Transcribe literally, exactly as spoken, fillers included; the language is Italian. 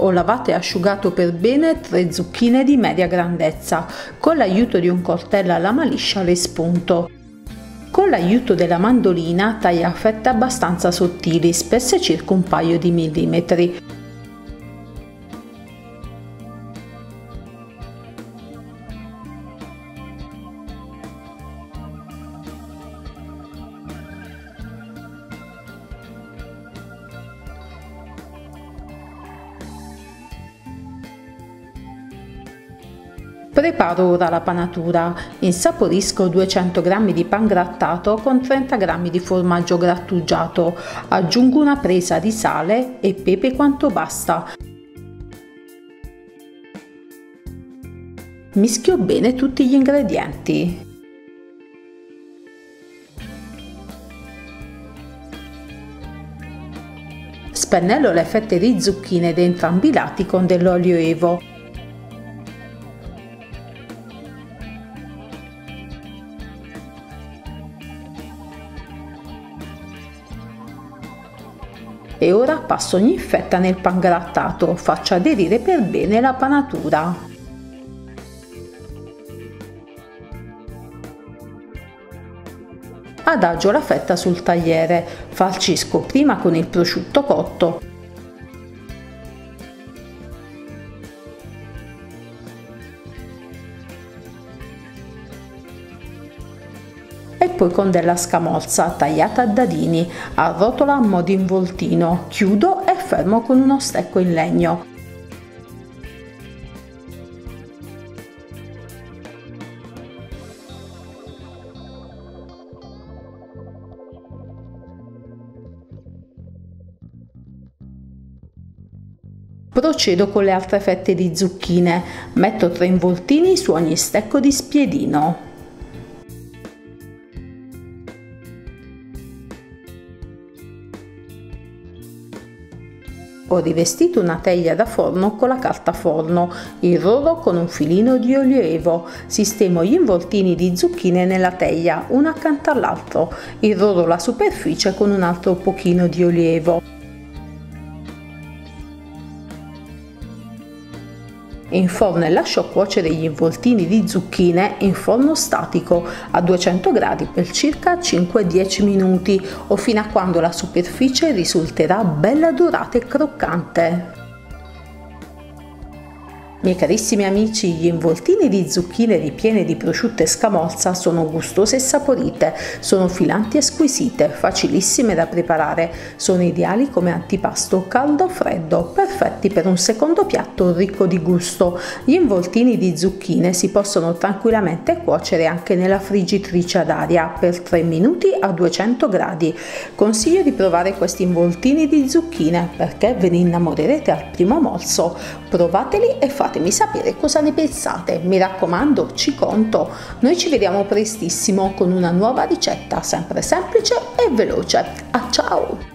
Ho lavato e asciugato per bene tre zucchine di media grandezza. Con l'aiuto di un coltello alla maliscia le spunto. Con l'aiuto della mandolina taglio a fette abbastanza sottili, spesse circa un paio di millimetri. Preparo ora la panatura. Insaporisco duecento grammi di pangrattato con trenta grammi di formaggio grattugiato. Aggiungo una presa di sale e pepe quanto basta. Mischio bene tutti gli ingredienti. Spennello le fette di zucchine di entrambi i lati con dell'olio evo. E ora passo ogni fetta nel pangrattato, faccio aderire per bene la panatura. Adagio la fetta sul tagliere, farcisco prima con il prosciutto cotto, e poi con della scamorza tagliata a dadini, arrotolo a mo' di involtino, chiudo e fermo con uno stecco in legno. Procedo con le altre fette di zucchine, metto tre involtini su ogni stecco di spiedino. Ho rivestito una teglia da forno con la carta forno, irrodo con un filino di olio evo, sistemo gli involtini di zucchine nella teglia, uno accanto all'altro, irrodo la superficie con un altro pochino di olio evo. Inforno e lascio cuocere gli involtini di zucchine in forno statico a duecento gradi per circa cinque dieci minuti o fino a quando la superficie risulterà bella dorata e croccante. Miei carissimi amici, gli involtini di zucchine ripiene di prosciutto e scamorza sono gustose e saporite, sono filanti e squisite, facilissime da preparare, sono ideali come antipasto caldo o freddo, perfetti per un secondo piatto ricco di gusto. Gli involtini di zucchine si possono tranquillamente cuocere anche nella friggitrice ad aria per tre minuti a duecento gradi. Consiglio di provare questi involtini di zucchine perché ve ne innamorerete al primo morso. Provateli e fatemi sapere cosa ne pensate. Mi raccomando, ci conto. Noi ci vediamo prestissimo con una nuova ricetta, sempre semplice e veloce. A ciao!